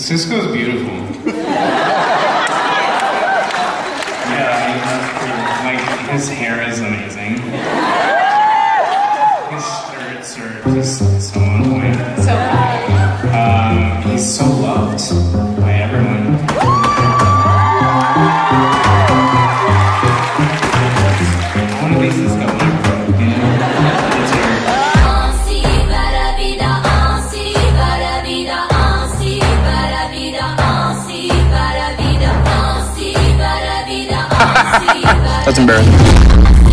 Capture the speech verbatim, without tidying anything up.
Cisco's beautiful. Yeah, I mean, like, his hair is amazing. His shirts are just so on point. So funny. Um, he's so loved by everyone. One of these is the one I broke, you know? It's your... That's embarrassing.